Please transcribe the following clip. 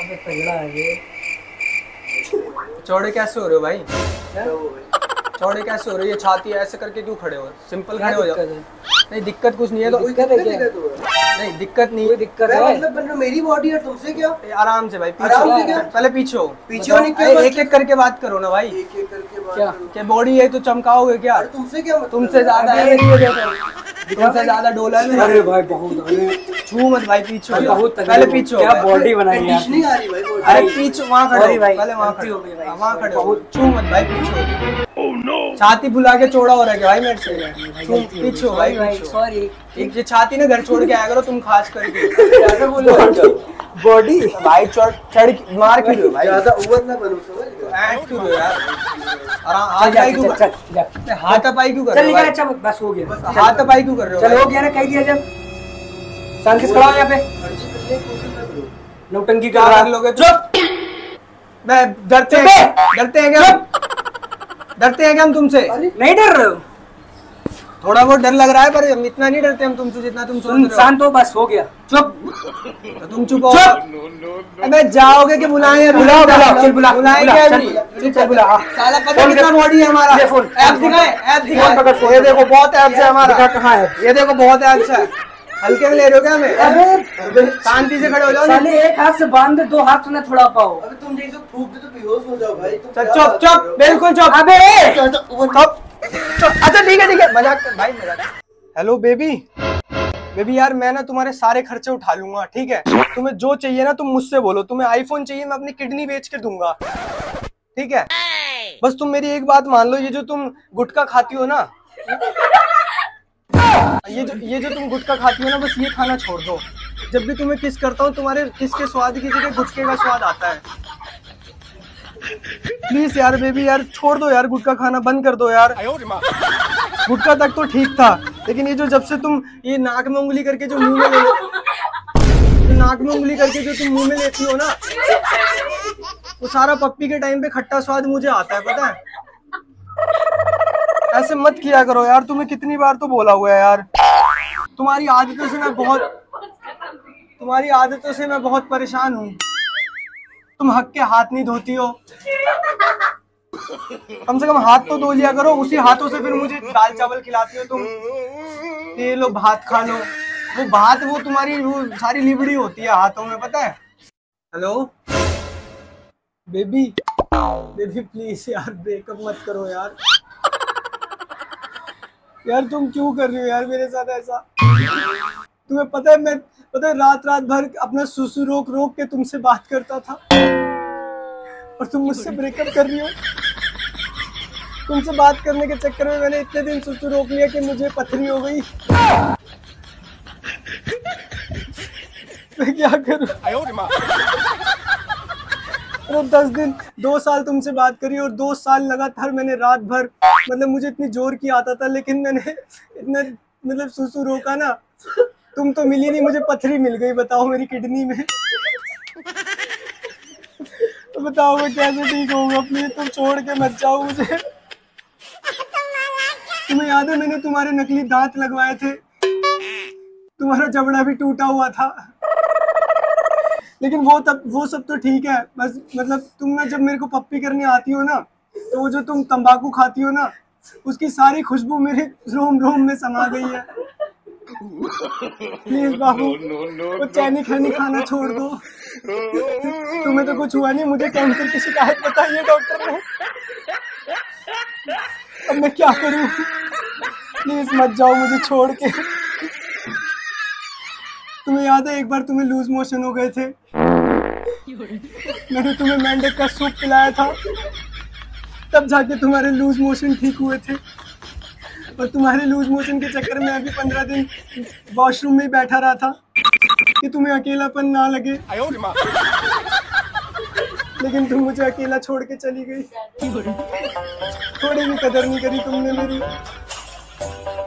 तगड़ा है ये। चौड़े कैसे हो रहे हो भाई? चौड़े कैसे हो रहे हो? ये छाती ऐसे करके क्यों खड़े हो? सिंपल खड़े हो जाओ। नहीं दिक्कत कुछ नहीं है तो दिक्कत है क्या? नहीं दिक्कत नहीं है। दिक्कत है मतलब मेरी बॉडी है तुमसे क्या? आराम से भाई, आराम से पीछे क्या? पहले पीछे हो। पीछे होने क्या? एक एक करके बात करो ना भाई। एक एक करके बात क्या? करो। क्या बॉडी है तो चमकाओगे क्या? अरे तुमसे क्या मतलब? तुमसे ज्यादा है मेरी, ये देखो तुमसे ज्यादा डोला है। अरे भाई बहुत छू मत भाई, पीछे हो। बहुत पहले पीछे हो। क्या बॉडी बनाई है कंडीशन नहीं आ रही भाई body। अरे पीछे वहाँ खड़े Sorry हो, भाई, पहले वहाँ गलती खड़े हो हो, गई भाई, वहाँ sorry, खड़े हो। बहुत- छू मत भाई, पीछे हो। छाती फुला के चौड़ा हो रहा है क्या भाई मेरे से? छू, पीछे हो भाई, पीछे हो। सॉरी। एक ये छाती ना घर छोड़ के आया करो तुम, खास करके। कैसे बोल रहे हो? बॉडी भाई चढ़ मार क्यों रहे हो भाई? ज्यादा ओवर ना बनो, समझ गए? ऐड क्यों रहे हो यार? और हाथ पाई क्यों कर? हाथ पाई क्यों कर चल रहे हो निकल। भाई? अच्छा बस हो गया। हाथ पाई क्यों कर रहे हो चल भाई? हो गया ना, कह दिया जब। शांति से खड़ा हो यहाँ पे। अर्जी करने की कोशिश मत करो। नौटंकी क्या कर रहा कर लोगे? चुप। मैं डरते हैं क्या? डरते हैं क्या हम तुमसे? नहीं डर रहे हो? थोड़ा बहुत डर लग रहा है, पर हम इतना नहीं डरते हम तुमसे जितना तुम सोच सुन रहे शांत हो, बस हो गया। चुप हो। तो तुम चुप हो। अबे जाओगे कि बुलाएं अभी? बुलाओ, चल बुला, बुलाएं बुला, क्या चल, अभी? चल बुला। साला पता कितना बॉडी है हमारा। ले फोन। ऐप दिखाए, ऐप फोन पकड़, दिखाए। फोन ये देखो बहुत ऐप्स है हमारा। दिखा कहाँ है? ये देखो बहुत ऐप्स है। हल्के में ले रहे हो क्या हमें? अबे शांति से खड़े हो जाओ। साले एक हाथ से बांध दे, दो हाथ से न थोड़ा पाओ। अबे तुम जैसे फूक दे तो बेहोश हो जाओ भाई। तुम चल क्या चुप बात कर चुप, रहे हो? बिल्कुल चुप। अबे अच्छा ठीक है मजाक कर भाई, मजाक। हेलो बेबी, बेबी यार मैं ना तुम्हारे सारे खर्चे उठा लूंगा, ठीक है? तुम्हें जो चाहिए ना तुम मुझसे बोलो। तुम्हें आईफोन चाहिए, मैं अपनी किडनी बेच के दूंगा, ठीक है? बस तुम मेरी एक बात मान लो, ये जो तुम गुटखा खाती हो ना, ये जो तुम गुटखा खाती हो ना, बस ये खाना छोड़ दो। जब भी तुम्हें किस करता हूँ, तुम्हारे किस के स्वाद की जगह गुटखे का स्वाद आता है। प्लीज यार बेबी यार, छोड़ दो यार, गुटखा खाना बंद कर दो यार। गुटखा तक तो ठीक था, लेकिन ये जो जब से तुम ये नाक में उंगली करके जो मुंह में नाक में उंगली करके जो तुम मुंह में लेती हो ना, वो सारा पप्पी के टाइम पे खट्टा स्वाद मुझे आता है, पता है? ऐसे मत किया करो यार, तुम्हें कितनी बार तो बोला हुआ है यार। तुम्हारी आदतों से मैं बहुत परेशान हूँ। तुम हक के हाथ नहीं धोती हो, कम से कम हाथ तो धो लिया करो। उसी हाथों से फिर मुझे दाल चावल खिलाती हो तुम। ये लो भात खा लो। वो भात वो तुम्हारी वो सारी लिबड़ी होती है हाथों में, पता है? हेलो बेबी, बेबी प्लीज यार ब्रेकअप मत करो यार। यार तुम क्यों कर रही हो यार मेरे साथ ऐसा? तुम्हें पता है रात भर अपना सुसु रोक रोक के तुमसे बात करता था, और तुम मुझसे ब्रेकअप कर रही हो। तुमसे बात करने के चक्कर में मैंने इतने दिन सुसु रोक लिया कि मुझे पथरी हो गई। मैं क्या करूं? अरे 10 दिन 2 साल तुमसे बात करी, और 2 साल लगातार मैंने रात भर, मतलब मुझे इतनी जोर की आता था, लेकिन मैंने इतना मतलब सुसु रोका ना, तुम तो मिली नहीं, मुझे पथरी मिल गई। बताओ मेरी किडनी में। तो बताओ मैं कैसे ठीक होऊंगा? प्लीज तुम छोड़ के मत जाओ मुझे। तुम्हें याद है मैंने तुम्हारे नकली दांत लगवाए थे, तुम्हारा जबड़ा भी टूटा हुआ था, लेकिन वो सब तो ठीक है। बस मतलब तुम ना जब मेरे को पप्पी करने आती हो ना, तो वो जो तुम तंबाकू खाती हो ना, उसकी सारी खुशबू मेरे रोम रोम में समा गई है। प्लीज बाबू, वो चैनी खैनी खाना छोड़ दो। तुम्हें तो कुछ हुआ नहीं, मुझे कैंसर की शिकायत बताई है डॉक्टर ने। अब मैं क्या करूं? प्लीज मत जाओ मुझे छोड़ के। तुम्हें याद है एक बार तुम्हें लूज मोशन हो गए थे, मैंने तुम्हें मेंढक का सूप पिलाया था, तब जाके तुम्हारे लूज मोशन ठीक हुए थे। और तुम्हारे लूज मोशन के चक्कर में अभी 15 दिन वॉशरूम में ही बैठा रहा था कि तुम्हें अकेलापन ना लगे, लेकिन तुम मुझे अकेला छोड़ के चली गई। थोड़ी भी कदर नहीं करी तुमने मेरी।